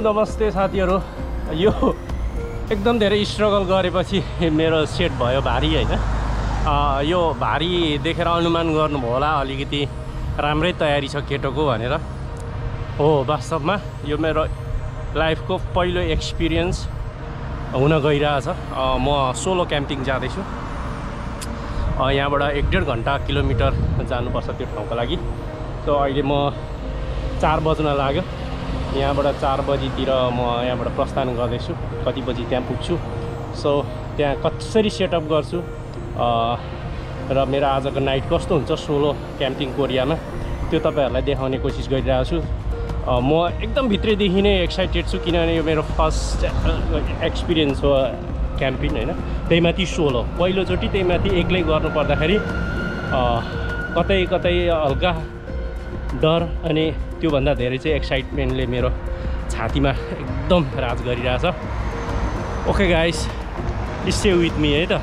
नमस्ते साथीहरु। यो एकदम धेरै स्ट्रगल गरेपछि मेरो सेट भयो भारी हैन। यो भारी देखेर अनुमान गर्नुभयो होला अलिकति राम्रै तयारी छ केटोको भनेर। हो वास्तवमा यो मेरो लाइफको पहिलो एक्सपिरियन्स हुन गइरहेछ। म सोलो क्याम्पिङ जाँदैछु। यहाँबाट 1.5 घण्टा किलोमिटर जानुपर्छ त्यो ठाउँको लागि। सो अहिले म 4 बज्न लाग्यो। यहाँबाट 4 बजीतिर म यहाँबाट प्रस्थान गर्दैछु। कति बजी त्यहाँ पुग्छु, सो त्यहाँ कसरी सेटअप गर्छु र मेरो आजको नाइट कस्तो हुन्छ सोलो क्याम्पिङ कोरियामा त्यो तपाईहरुलाई देखाउने कोसिस गरिरहेको छु। म एकदम भित्रैदेखि नै एक्साइटेड छु किनभने यो मेरो फर्स्ट एक्सपिरियन्स हो क्याम्पिङ हैन। त्यहीमाथि सोलो पहिलोचोटि, त्यहीमाथि एक्लै गर्नु पर्दाखेरि कतै कतै हल्का डर अनि त्योभन्दा धेरै चाहिँ एक्साइटमेन्टले मेरो छातीमा एकदम राज गरिरहेछ। Okay guys, stay with me है त।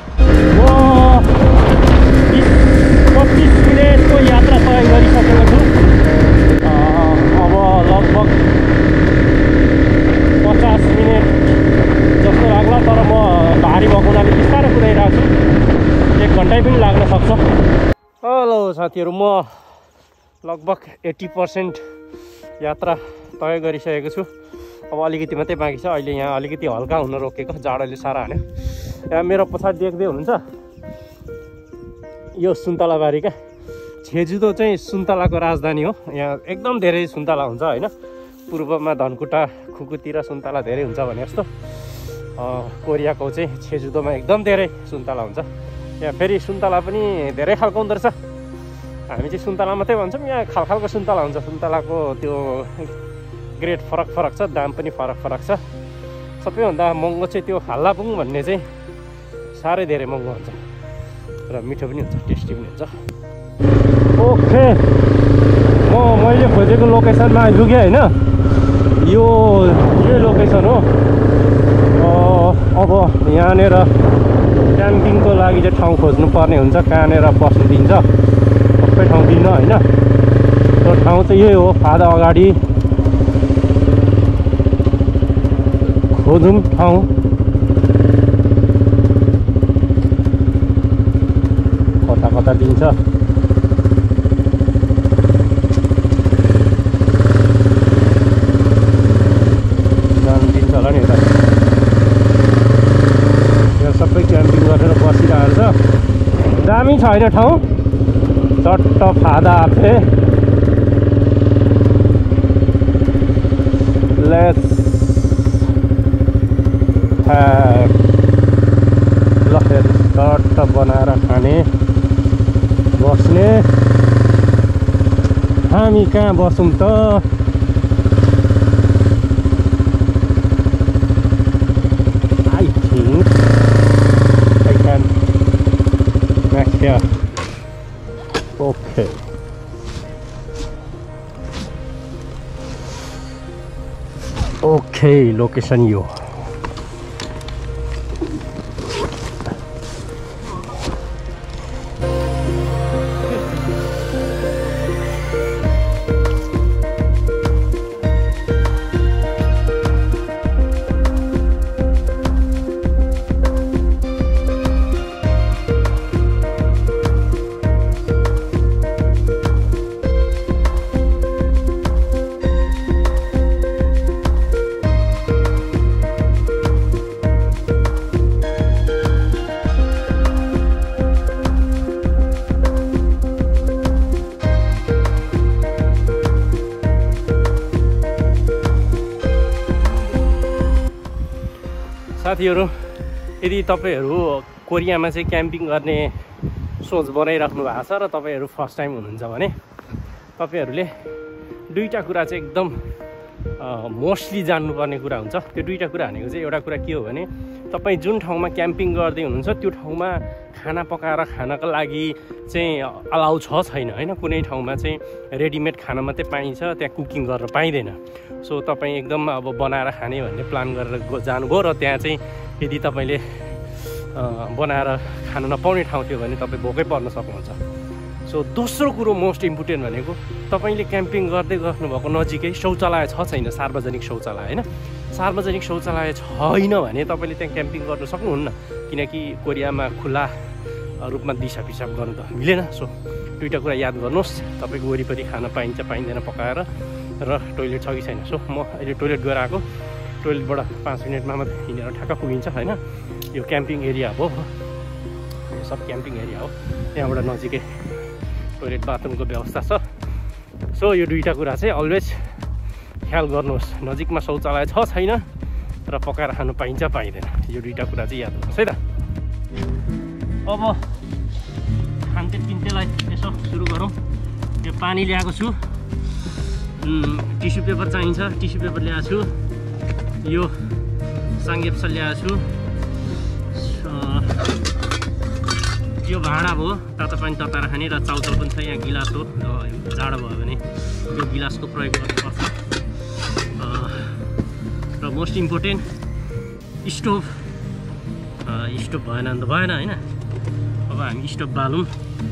25 मिनेटको यात्रा तय गरिसकेको छु। अब लगभग 50 मिनेट जस्तो लाग्ला, तर म भारी भएको हुनाले बिस्तारै कुदाइरहेको छु। 1 घण्टै पनि लाग्न सक्छ। हेलो साथीहरु, म लगभग 80% यात्रा तय गरिसकेको छु। अब अलिकति मात्रै बाँकी छ। अहिले यहाँ अलिकति हल्का हुन रोकेको, जाडोले सारा हान्यो। यहाँ मेरो पछाडि देख्दै हुनुहुन्छ यो सुन्तलाबारी क्या। छेजुदो चाहिँ सुन्तलाको राजधानी हो। यहाँ एकदम धेरै सुन्तला हुन्छ हैन। पूर्वमा धनकुटा खुकुतिर सुन्तला धेरै हुन्छ भने जस्तो कोरियाको चाहिँ छेजुदोमा एकदम धेरै सुन्तला हुन्छ। यहाँ फेरि सुन्तला पनि धेरै खालको हुँदो रहेछ। हामी चाहिँ सुन्तला मात्रै भन्छौँ, यहाँ खालको सुन्तला हुन्छ। सुन्तलाको त्यो ग्रेड फरक छ, दाम पनि फरक छ। सबैभन्दा महँगो चाहिँ त्यो हाल्लापुङ भन्ने चाहिँ साह्रै धेरै महँगो हुन्छ र मिठो पनि हुन्छ, टेस्टी पनि हुन्छ। ओके, मैले खोजेको लोकेसनमा आइपुगेँ होइन। यो लोकेसन हो। अब यहाँनिर क्याम्पिङको लागि चाहिँ ठाउँ खोज्नु पर्ने हुन्छ, कहाँनिर बस्नु दिन्छ। सबै ठाउँ दिन्न होइन। त्यो ठाउँ चाहिँ यही हो, फादा अगाडि खोजौँ ठाउँ। कता दिन्छ जानु दिन्छ होला नि यता। यहाँ सबै क्याम्पिङ गरेर बसिरहेको छ। दामी छ होइन ठाउँ, चट्ट फादा आफे। लेट्स ल चट्ट बनाएर खाने बस्ने। हामी कहाँ बसौँ त? I think I can max here. Okay, location यो। साथीहरु, यदि तपाईहरु कोरियामा चाहिँ क्याम्पिङ गर्ने सोच बनाइराख्नु भएको छ र तपाईहरु फर्स्ट टाइम हुनुहुन्छ भने तपाईहरुले दुईटा कुरा चाहिँ एकदम मोस्टली जान्नुपर्ने कुरा हुन्छ। त्यो दुईटा कुरा भनेको चाहिँ एउटा कुरा के हो भने तपाई जुन ठाउँमा क्याम्पिङ गर्दै हुनुहुन्छ त्यो ठाउँमा खाना पकाएर खानको लागि चाहिँ अलाउ छ छैन हैन। कुनै ठाउँमा चाहिँ रेडिमेड खाना मात्रै पाइन्छ, त्यहाँ कुकिङ गर्न पाइँदैन। सो तपाई एकदम अब बनाएर खाने भन्ने प्लान गरेर जानुभयो र त्यहाँ चाहिँ यदि तपाईले बनाएर खान नपाउने ठाउँ थियो भने तपाई भोकै पर्न सक्नुहुन्छ। सो दोस्रो कुरो मोस्ट इम्पोर्टेन्ट भनेको तपाईँले क्याम्पिङ गर्दै गर्नुभएको नजिकै शौचालय छ छैन, सार्वजनिक शौचालय होइन। सार्वजनिक शौचालय छैन भने तपाईँले त्यहाँ क्याम्पिङ गर्न सक्नुहुन्न, किनकि कोरियामा खुला रूपमा दिसा पिसाब गर्नु त मिलेन। सो दुईवटा कुरा याद गर्नुहोस्, तपाईँको वरिपरि खान पाइन्छ पाइँदैन पकाएर, र टोइलेट छ कि छैन। सो म अहिले टोइलेट गएर आएको, टोइलेटबाट 5 मिनटमा मात्रै हिँडेर ठ्याक्क पुगिन्छ होइन। यो क्याम्पिङ एरिया हो, यो सब क्याम्पिङ एरिया हो, त्यहाँबाट नजिकै टोइलेट बाथरुमको व्यवस्था छ। सो यो दुईवटा कुरा चाहिँ अलवेज ख्याल गर्नुहोस्, नजिकमा शौचालय छ छैन र पकाएर खानु पाइन्छ पाइँदैन, यो दुईवटा कुरा चाहिँ याद गर्नुहोस् है त। अब खान्ते पिन्तेलाई यसो सुरु गरौँ। यो पानी ल्याएको छु, टिस्यु पेपर चाहिन्छ, टिस्यु पेपर ल्याएको छु, यो साङ्गेप्सा ल्याएको छु, यो भाँडा भयो तातो पानी तताएर खाने, र चाउचाउ पनि छ, यहाँ गिलास हो, जाडो भयो भने यो गिलासको प्रयोग गर्नुपर्छ। र मोस्ट इम्पोर्टेन्ट स्टोभ, स्टोभ भएन भने त भएन होइन। अब हामी स्टोभ बालौँ,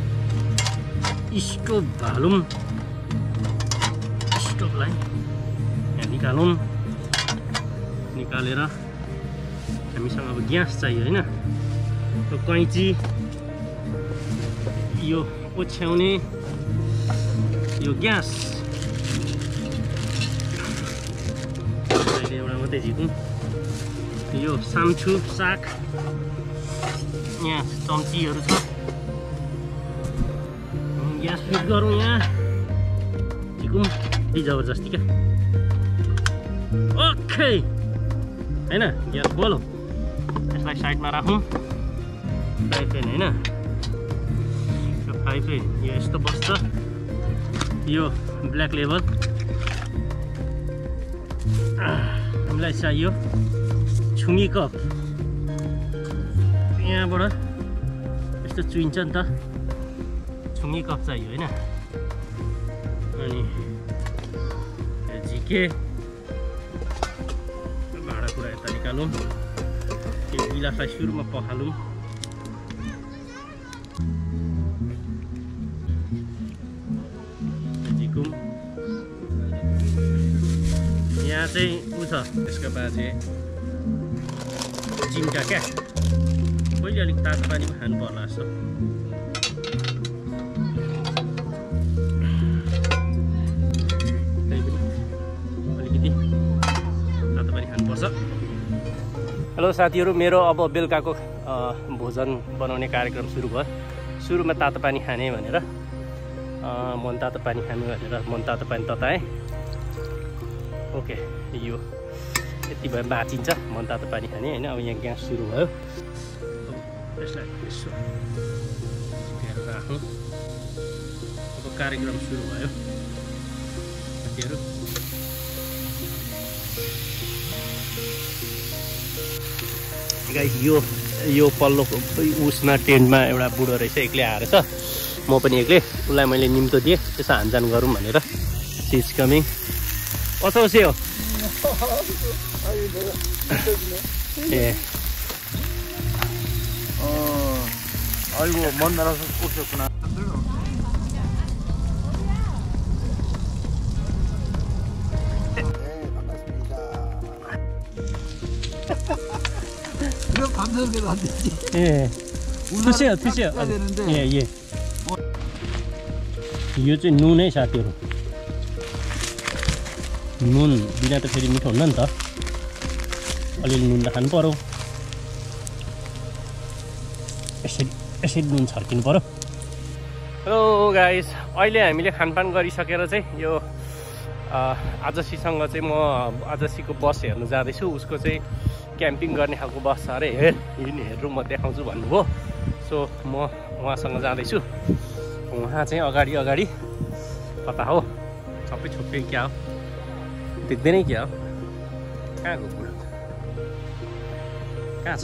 स्टोभलाई यहाँ निकालौँ, निकालेर हामीसँग अब ग्यास चाहियो होइन। यो कैँची, यो ओछ्याउने, यो ग्यास, अहिले एउटा मात्रै झिकौँ, यो साम्छु साग, यहाँ चम्चीहरू छ, ग्यास फिट गरौँ, यहाँ झिकौँ, जबरजस्ती क्या। ओके होइन, ग्यास खोलौँ, यसलाई साइडमा राखौँ, फ्राई प्यान होइन, यो फ्राई प्यान यो यस्तो बस्छ, यो ब्ल्याक लेबल हामीलाई चाहियो, छुमी कप, यहाँबाट यस्तो चुइन्छ नि त, छुमी कप चाहियो होइन। अनि झिके भाँडाकुँडा यता निकालौँ, यो गिलासलाई सुरुमा पखालौँ, झिकौँ, यहाँ चाहिँ उ छ, त्यसको बाजे चिम्टा क्या, पहिले अलिक तातो पानीमा खानु पर्ला जस्तो। अलिकति तातो पानी खानुपर्छ। हेलो साथीहरू, मेरो अब बेलुकाको भोजन बनाउने कार्यक्रम सुरु भयो। सुरुमा तातो पानी खाने भनेर मन तातो पानी खानु भनेर मन तातो पानी तताएँ। ओके, यो यति भए बाँचिन्छ मन तातो पानी खाने होइन। अब यहाँ ग्यास सुरु भयो, यसलाई यसो राखौँ। अब कार्यक्रम सुरु भयो साथीहरू। गाइस, यो पल्लोको उसमा टेन्टमा एउटा बुढो रहेछ, एक्लै आएर छ, म पनि एक्लै, उसलाई मैले निम्तो दिएँ त्यसो हानजान गरौँ भनेर। She is coming. कसो से हो ए 아이고 먼 나라에서 오셨구나. 네, 반갑습니다. 이거 밤새도록 안 되지. 예. 드세요. 해야 되는데. 예. यो चाहिँ नुन है साथीहरू। नुन बिना त फेरि मिठो हुन्न नि त, अलिअलि नुन त खानु पर्यो। यसरी नुन छर्किनु पर्यो। हेलो गाइस, अहिले हामीले खानपान गरिसकेर चाहिँ यो आजसीसँग चाहिँ म आजसीको बस हेर्नु जाँदैछु। उसको चाहिँ क्याम्पिङ गर्ने खालको बस छ अरे, हेरौँ म देखाउँछु भन्नुभयो। सो म उहाँसँग जाँदैछु। उहाँ चाहिँ अगाडि कता हो, सबै छोपे क्या हो, देख्दैनै क्या हो, कहाँ गयो बुढो, कहाँ छ?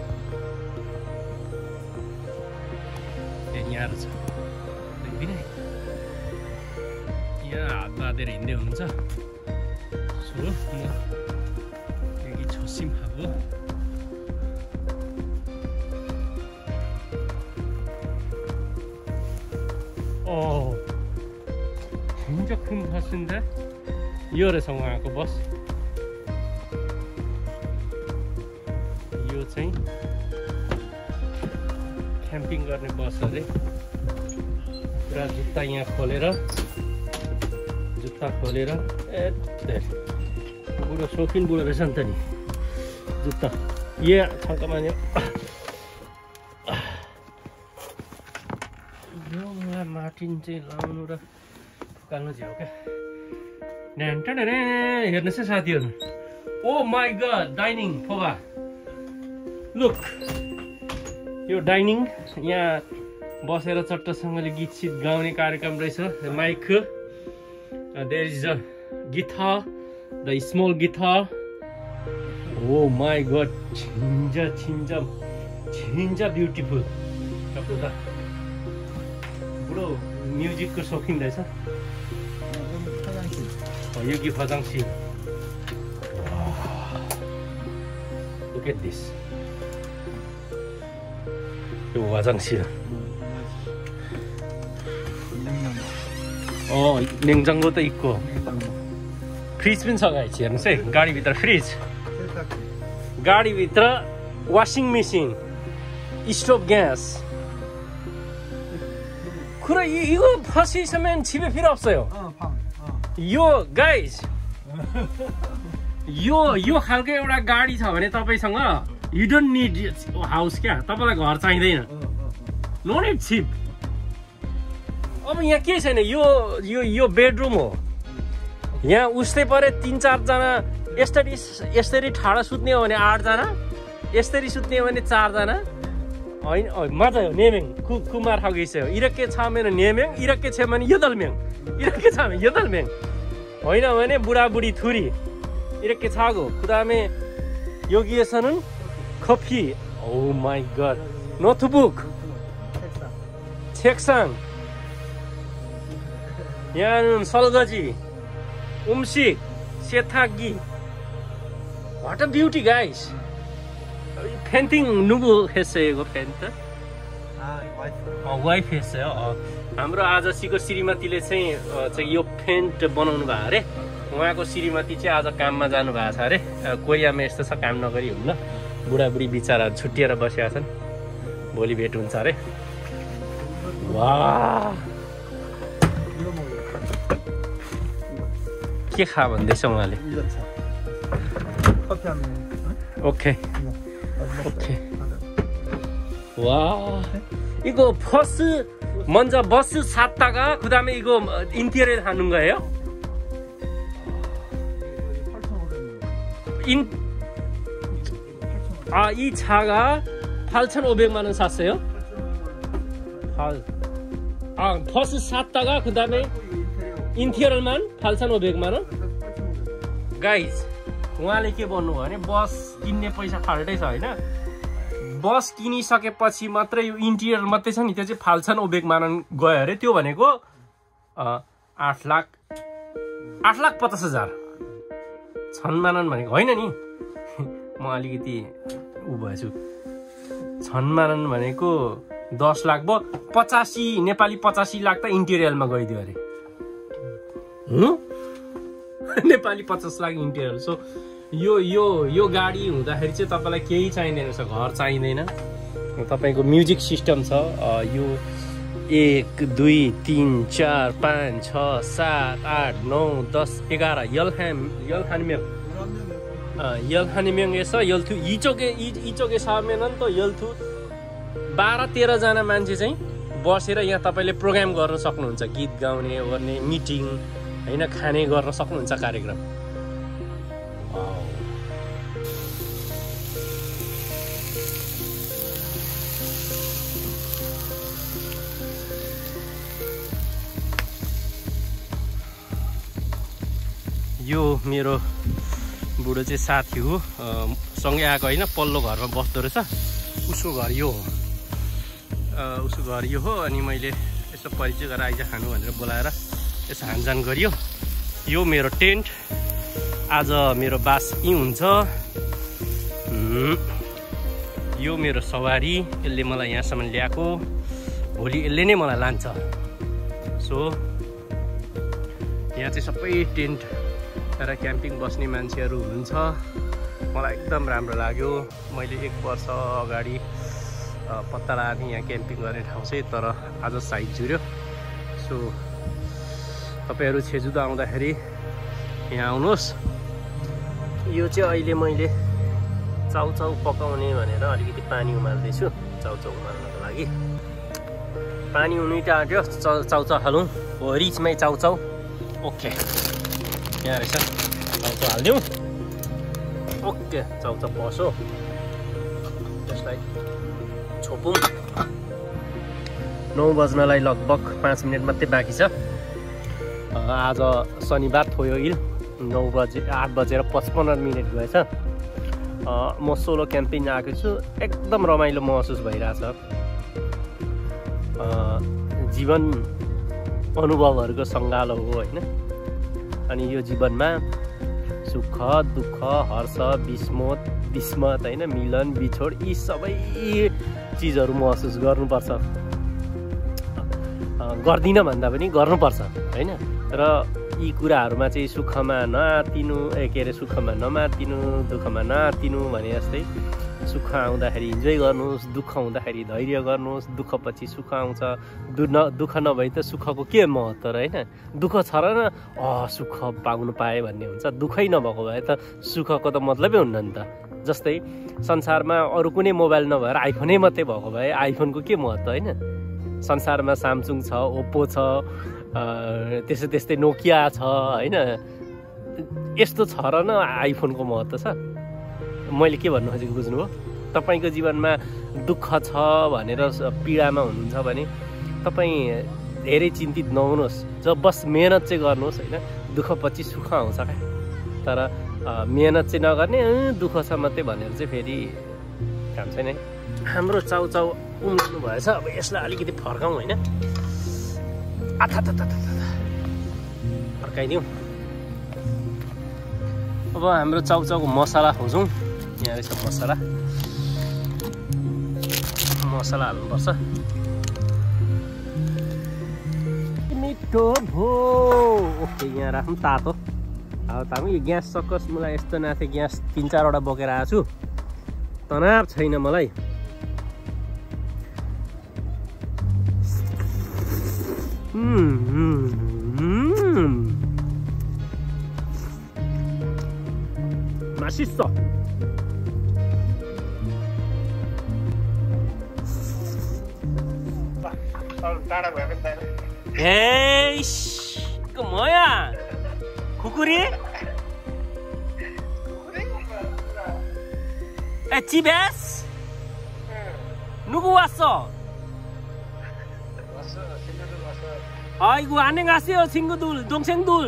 यहाँ छ, देख्दिनँ। यहाँ हात बाँधेर हिँड्दै हुनुहुन्छ। सो म केही छसिम खाएको फसिन्दा यो रहेछ उहाँको बस। यो चाहिँ क्याम्पिङ गर्ने बस अरे। पुरा जुत्ता यहाँ खोलेर बुढो शौकिन बुढो रहेछ नि त नि जुत्ता यहाँ छक्क मान्यो। यो मलाई मार्टिन चाहिँ लाउनु र फुकाल्नु चाहिँ हो क्या। हेर्नुहोस् है साथीहरू, ओ माई गड, डाइनिङ फोगा लुक। यो डाइनिङ यहाँ बसेर चट्टसँगले गीत सित गाउने कार्यक्रम रहेछ। Mic, there is a guitar, the small guitar. Oh my god, छिन्जा ब्युटिफुल। बुढो म्युजिकको शौकिन रहेछ। यो कि फजाङसी, लुक एट दिस। यो वाजाङसी नेङजाङको त इक्को। फ्रिज पनि छ गाइस, हेर्नुहोस् है, गाडीभित्र फ्रिज, गाडीभित्र वासिङ मेसिन, स्टोभ ग्यास। कुरा यो फसिसम्म छिपे फिर अप्सयो यो गाइस। यो खालको एउटा गाडी छ भने तपाईसँग यु डोन्ट निड हाउस क्या, तपाईँलाई घर चाहिँदैन। नो निड छिप। अब यहाँ के छैन, यो बेडरुम हो। यहाँ उस्तै परे 3-4 जना यसरी ठाडो सुत्ने हो भने 8 जना, यसरी सुत्ने हो भने 4 जना। होइन मजा हो। नेमेङ कुमार खागिसयो इरक्के छ मेरो नेमेङ, इरक्के छ भने यदलमेङ, इरक्के छ भने यदलमेङ, होइन भने बुढाबुढी थुरी इरक्के छागो खुदामे योगिएसनन् खफी। ओ माई गड, नोटबुक छेक्साङ यहाँ सलगजी उम्सिक सेथागी। What a beauty guys. Painting नुबु फेसेको फेन्ट वाइफ फेस हाम्रो आजसीको श्रीमतीले चाहिँ यो फेन्ट बनाउनु भयो अरे। उहाँको श्रीमती चाहिँ आज काममा जानु भएको छ अरे। कोरियामा यस्तो छ, काम नगरी हुन्न। बुढाबुढी बिचरा छुट्टिएर बसेका छन्, भोलि भेट हुन्छ अरे। वाह, के खा भन्दैछ उहाँले? Okay okay. वाह, इको फर्स्ट मंजा बस सातटा가 그다음에 이거 인테리어 하는 거예요? 이 차가 8,500만 원 샀어요? 버스 샀다가 그다음에 인테리어만 8,500만 원? गाइज उहाँले के भन्नु भयो भने बस किन्ने पैसा फाल्टै छ हैन। बस किनिसकेपछि मात्रै यो इन्टिरियर मात्रै छ नि, त्यो चाहिँ फाल्छन् 500,000 गयो अरे। त्यो भनेको 8,50,000 छन्मानन भनेको होइन नि। म अलिकति उ भएछु। छन्मानन भनेको 10 लाख भयो। 85 नेपाली 85 लाख त इन्टिरियरमा गइदियो अरे। नेपाली 50 लाख इन्टिरियर। सो यो गाडी हुँदाखेरि चाहिँ तपाईलाई केही चाहिँदैन छ, घर चाहिँदैन। तपाईको म्युजिक सिस्टम छ। यो 1 2 3 4 5 6 7 8 9 10 11 열한명 에서 12 이쪽에 사면은 또 12 12-13 जना मान्छे चाहिँ बसेर यहाँ तपाईले प्रोग्राम गर्न सक्नुहुन्छ। गीत गाउने गर्ने, मिटिङ हैन, खाने गर्न सक्नुहुन्छ कार्यक्रम। यो मेरो बुढो चाहिँ साथी हो, सँगै आएको होइन, पल्लो घरमा बस्दो रहेछ। उसको घर यो हो, उसको घर यो हो। अनि मैले यसो परिचय गरेर आइज खानु भनेर बोलाएर यसो हानजान गरियो। यो मेरो टेन्ट। आज मेरो बास यहीँ हुन्छ। यो मेरो सवारी, यसले मलाई यहाँसम्म ल्याएको, भोलि यसले नै मलाई लान्छ। सो यहाँ चाहिँ सबै टेन्ट र क्याम्पिङ बस्ने मान्छेहरू हुनुहुन्छ। मलाई एकदम राम्रो लाग्यो। मैले 1 वर्ष अगाडि पत्ता लगाएको यहाँ क्याम्पिङ गर्ने ठाउँ चाहिँ, तर आज साइज जुर्यो। सो तपाईहरू छेजुदो आउँदाखेरि यहाँ आउनुहोस्। यो चाहिँ अहिले मैले चाउचाउ पकाउने भनेर अलिकति पानी उमाल्दैछु चाउचाउ उमाल्नको लागि। पानी उनी आँट्यो, चाउचाउ हालौँ। हो रिचमै चाउचाउ। ओके, यहाँ रहेछ, चाउचाउ हालिदिउँ। ओके, चाउचाउ पसो, त्यसलाई छोपौँ। 9 बज्नलाई लगभग 5 मिनट मात्रै बाँकी छ। आज शनिबार थोयो इल 8 बजेर 55 मिनट गएछ। म सोलो क्याम्पिङ आएको छु। एकदम रमाइलो महसुस भइरहेछ। जीवन अनुभवहरूको सङ्गालो हो होइन। अनि यो जीवनमा सुख दुःख हर्ष विस्मत होइन, मिलन बिछोड, यी सबै चिजहरू महसुस गर्नुपर्छ। गर्दिनँ भन्दा पनि गर्नुपर्छ होइन। र यी कुराहरूमा चाहिँ सुखमा सुखमा नमातिनु, दुःखमा नआतिनु भने जस्तै सुख आउँदाखेरि इन्जोय गर्नुहोस्, दुःख हुँदाखेरि धैर्य गर्नुहोस्। दुःखपछि सुख आउँछ। दुःख नभए त सुखको के महत्त्व र होइन। दुःख छ र न सुख पाउनु पाएँ भन्ने हुन्छ। दुःखै नभएको भए त सुखको त मतलबै हुन्न नि त। जस्तै संसारमा अरू कुनै मोबाइल नभएर आइफोनै मात्रै भएको भए आइफोनको के महत्त्व होइन। संसारमा सामसुङ छ, ओप्पो छ, त्यस्तै नोकिया छ होइन। यस्तो छ र न आइफोनको महत्त्व छ। मैले के भन्नु खोजेको बुझ्नुभयो? तपाईँको जीवनमा दुःख छ भनेर पीडामा हुनुहुन्छ भने तपाईँ धेरै चिन्तित नहुनुहोस्। बस मेहनत चाहिँ गर्नुहोस् होइन। दुःखपछि सुख आउँछ क्या। तर मेहनत चाहिँ नगर्ने, दुःख छ मात्रै भनेर चाहिँ फेरि काम छैन है। हाम्रो चाउचाउ उम्लिनु भएछ। अब यसलाई अलिकति फर्काउँ होइन। फर्काइदिउँ। अब हाम्रो चाउचाउको मसला खोजौँ। यहाँ रहेछ मसला हाल्नुपर्छ। मिठो भो। ओके, यहाँ राखौँ। तातो यो ग्यास सकस। मलाई यस्तो नाथे ग्यास 3-4 वटा बोकेर आएको छु। तनाव छैन मलाई। Macizo. ¿Cómo ya? ¿Cucuri? Chibes? Nugu waso? Aigu ane ngasih o singudul, dongsengdul.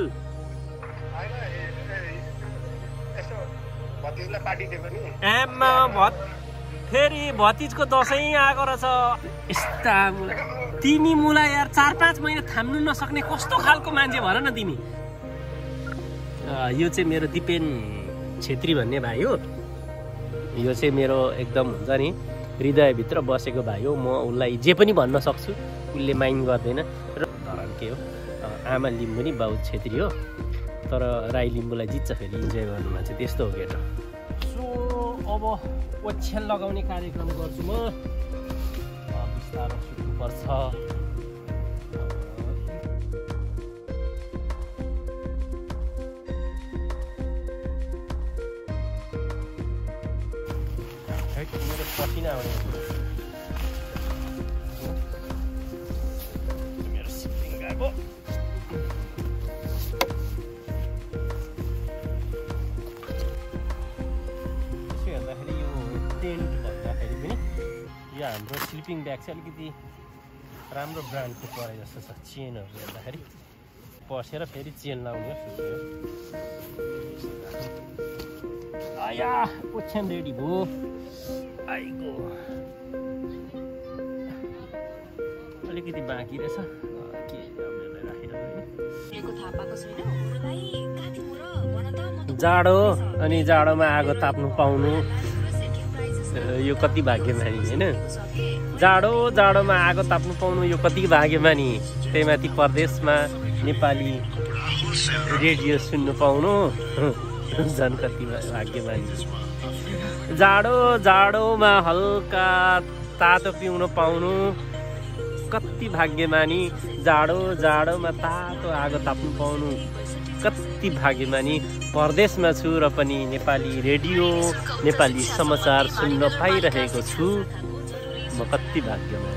फेरि भतिजको दसैँ आएको रहेछ। यस्ता तिमी मुला यार 4-5 महिना थाम्नु नसक्ने कस्तो खालको मान्छे भन न तिमी। यो चाहिँ मेरो दिपेन छेत्री भन्ने भाइ हो। यो चाहिँ मेरो एकदम हुन्छ नि हृदयभित्र बसेको भाइ हो। म उसलाई जे पनि भन्न सक्छु, उसले माइन्ड गर्दैन। र धरान के हो, आमा लिम्बू नि बाउ छेत्री हो। तर राई लिम्बूलाई जित्छ फेरि इन्जोय गर्नुमा चाहिँ। त्यस्तो हो केटा। सो अब ओछ्यान लगाउने कार्यक्रम गर्छु म। बिस्तारो सुत्नुपर्छ। मेरो पसिना आउने मेरो सिपिङ गएको। टेन्ट भन्दाखेरि पनि यो हाम्रो स्लिपिङ ब्याग चाहिँ अलिकति राम्रो ब्रान्डको परे जस्तो छ। चेनहरू हेर्दाखेरि पसेर फेरि चेन लाउने हो। आया ओछ्यान रेडी भयो। आइगो अलिकति बाँकी रहेछ। के जाडो अनि जाडोमा आगो ताप्नु पाउनु यो कति भाग्यमानी होइन। जाडोमा आगो ताप्नु पाउनु यो कति भाग्यमानी। त्यही माथि परदेशमा नेपाली रेडियो सुन्नु पाउनु झन् कति भाग्यमानी। जाडोमा हल्का तातो पिउन पाउनु कति भाग्यमानी। जाडोमा तातो आगो ताप्नु पाउनु कति भाग्यमानी। परदेशमा छु र पनि नेपाली रेडियो नेपाली समाचार सुन्न पाइरहेको छु म कति भाग्यमानी।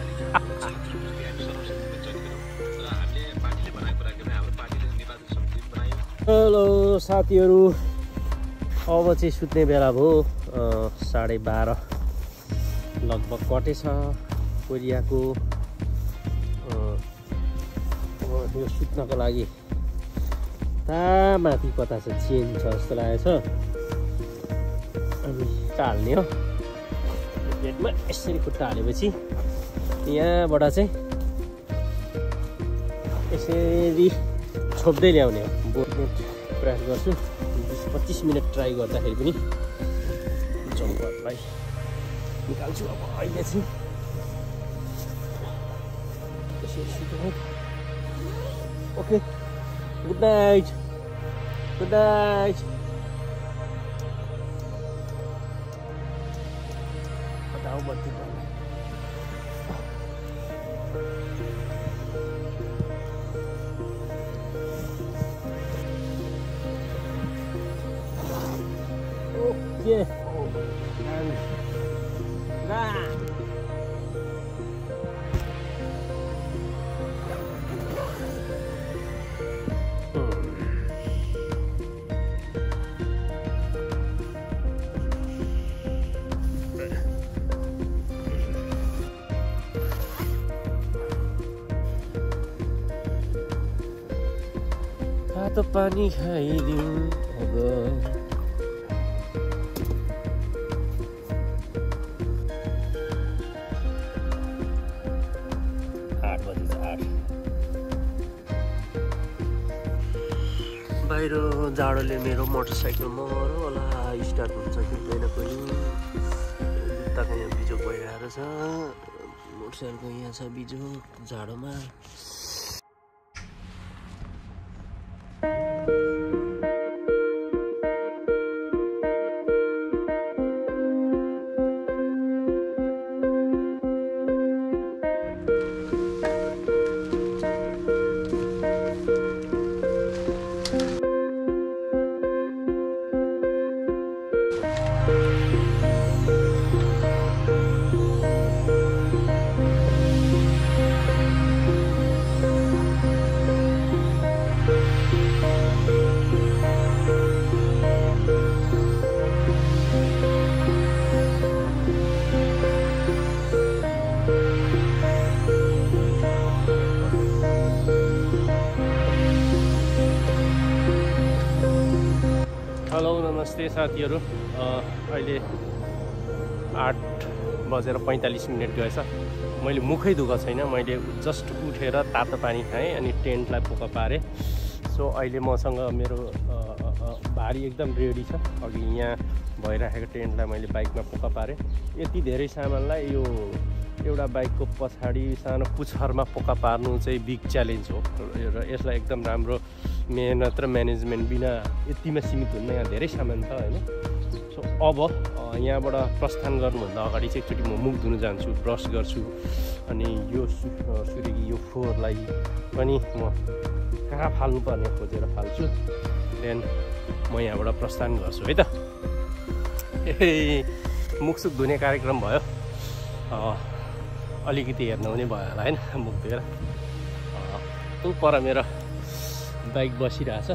हेलो साथीहरू, अब चाहिँ सुत्ने बेला भयो। 12:30 लगभग कटेछ कोरियाको। यो सुत्नको लागि माथि कता छ चेन छ जस्तो लागेको छ। अनि खुट्टा हाल्ने हो बेडमा। यसरी खुट्टा हालेपछि यहाँबाट चाहिँ यसरी छोप्दै ल्याउने हो। प्रयास गर्छु 20-25 मिनट ट्राई गर्दाखेरि पनि जम्परलाई निकाल्छु। अब अहिले चाहिँ okay, good night. Good night. बताओ बत्ती Yeah. And तातो पानी खाइदिउँ अब। 8 बजे छ। 8 बाहिर जाडोले मेरो मोटरसाइकल मरो होला स्टार्ट हुन्छ कि हुँदैन पनि। जुत्ताको यहाँ बिजोक भइरहेको छ। मोटरसाइकलको यहाँ छ बिजोक जाडोमा। हेलो नमस्ते साथीहरू, अहिले 8:45 गएछ। मैले मुखै दुःख छैन। मैले जस्ट उठेर तातो पानी खाएँ अनि टेन्टलाई पोका पारेँ। सो अहिले मसँग मेरो भारी एकदम रेडी छ। अघि यहाँ भइराखेको टेन्टलाई मैले बाइकमा पोका पारेँ। यति धेरै सामानलाई यो एउटा बाइकको पछाडि सानो पुच्छरमा पोका पार्नु चाहिँ बिग च्यालेन्ज हो र यसलाई एकदम राम्रो मेहनत र म्यानेजमेन्ट बिना यतिमा सीमित हुन्न। यहाँ धेरै सामान छ होइन। सो अब यहाँबाट प्रस्थान गर्नुभन्दा अगाडि चाहिँ एकचोटि म मुख धुन जान्छु, ब्रस गर्छु अनि यो सुरेगी यो फोहोरलाई पनि म कहाँ फाल्नुपर्ने खोजेर फाल्छु। देन म यहाँबाट प्रस्थान गर्छु है त। मुखसुख धुने कार्यक्रम भयो। अलिकति हेर्नु पनि भयो होला होइन मुख धुएर। ऊ पर मेरो बाइक बसिरहेछ।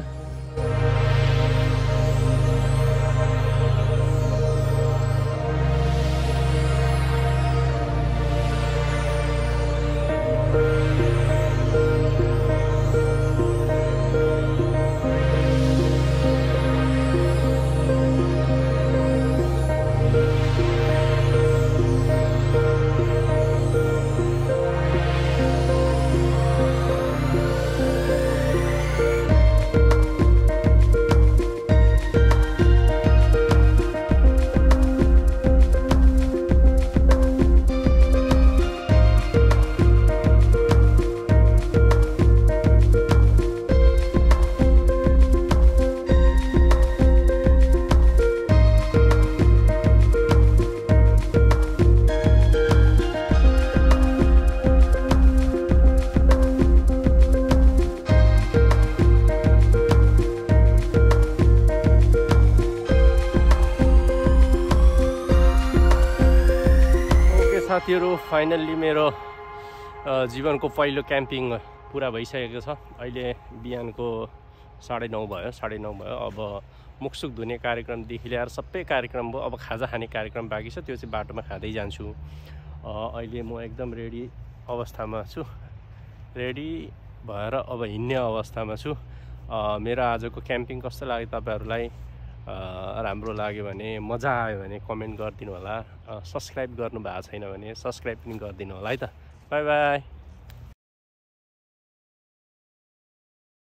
साथीहरू फाइनल्ली मेरो जीवनको पहिलो क्याम्पिङ पुरा भइसकेको छ। अहिले बिहानको 9:30 भयो, 9:30 भयो। अब मुखसुक धुने कार्यक्रमदेखि लिएर सबै कार्यक्रम भयो। अब खाजा खाने कार्यक्रम बाँकी छ, त्यो चाहिँ बाटोमा खाँदै जान्छु। अहिले म एकदम रेडी अवस्थामा छु, रेडी भएर अब हिँड्ने अवस्थामा छु। मेरो आजको क्याम्पिङ कस्तो लाग्यो तपाईँहरूलाई? राम्रो लाग्यो भने, मजा आयो भने कमेन्ट गरिदिनु होला। सब्सक्राइब गर्नु भएको छैन भने सब्सक्राइब पनि गरिदिनु होला है त। Bye by.